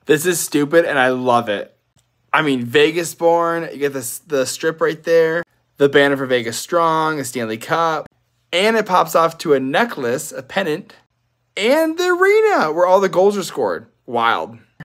This is stupid and I love it. I mean, Vegas born, you get the strip right there, the banner for Vegas Strong, a Stanley Cup, and it pops off to a necklace, a pennant, and the arena where all the goals are scored. Wild.